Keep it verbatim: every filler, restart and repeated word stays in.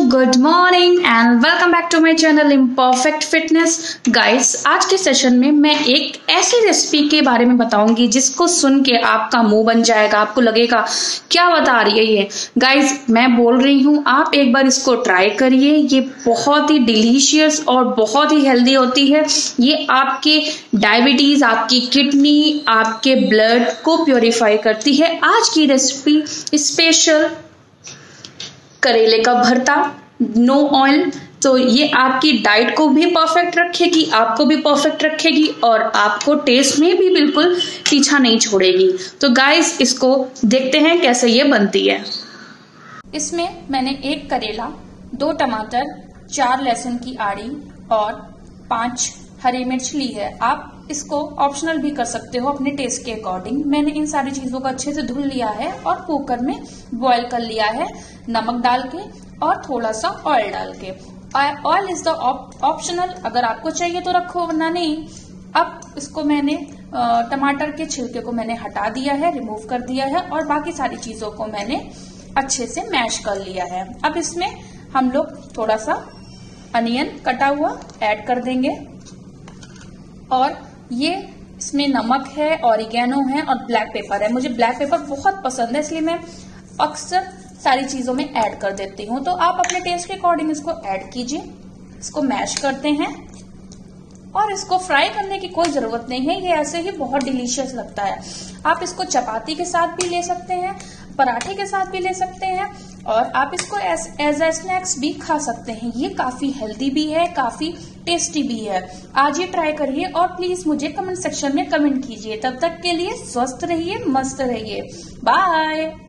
Good morning and welcome back to my channel imperfect fitness. Guys, आज के session में मैं एक ऐसी रेसिपी के बारे में बताऊंगी जिसको सुन के आपका मुंह बन जाएगा, आपको लगेगा क्या बता रही है ये। गाइस, मैं बोल रही हूँ, आप एक बार इसको ट्राई करिए। ये बहुत ही डिलीशियस और बहुत ही हेल्दी होती है। ये आपके डायबिटीज, आपकी किडनी, आपके ब्लड को प्योरीफाई करती है। आज की रेसिपी स्पेशल करेले का भरता, नो ऑयल। तो ये आपकी डाइट को भी परफेक्ट रखेगी, आपको भी परफेक्ट रखेगी और आपको टेस्ट में भी बिल्कुल पीछा नहीं छोड़ेगी। तो गाइस, इसको देखते हैं कैसे ये बनती है। इसमें मैंने एक करेला, दो टमाटर, चार लहसुन की आड़ी और पांच हरी मिर्च ली है। आप इसको ऑप्शनल भी कर सकते हो अपने टेस्ट के अकॉर्डिंग। मैंने इन सारी चीजों को अच्छे से धुल लिया है और कुकर में बॉईल कर लिया है, नमक डाल के और थोड़ा सा ऑयल डाल के। ऑयल इज द ऑप्शनल, अगर आपको चाहिए तो रखो, वरना नहीं। अब इसको मैंने टमाटर के छिलके को मैंने हटा दिया है, रिमूव कर दिया है और बाकी सारी चीजों को मैंने अच्छे से मैश कर लिया है। अब इसमें हम लोग थोड़ा सा अनियन कटा हुआ ऐड कर देंगे और ये इसमें नमक है, ऑरिगेनो है और ब्लैक पेपर है। मुझे ब्लैक पेपर बहुत पसंद है, इसलिए मैं अक्सर सारी चीजों में ऐड कर देती हूँ। तो आप अपने टेस्ट के अकॉर्डिंग इसको ऐड कीजिए। इसको मैश करते हैं और इसको फ्राई करने की कोई जरूरत नहीं है, ये ऐसे ही बहुत डिलीशियस लगता है। आप इसको चपाती के साथ भी ले सकते हैं, पराठे के साथ भी ले सकते हैं और आप इसको एज एज ए स्नैक्स भी खा सकते हैं। ये काफी हेल्दी भी है, काफी टेस्टी भी है। आज ये ट्राई करिए और प्लीज मुझे कमेंट सेक्शन में कमेंट कीजिए। तब तक के लिए स्वस्थ रहिए, मस्त रहिए। बाय।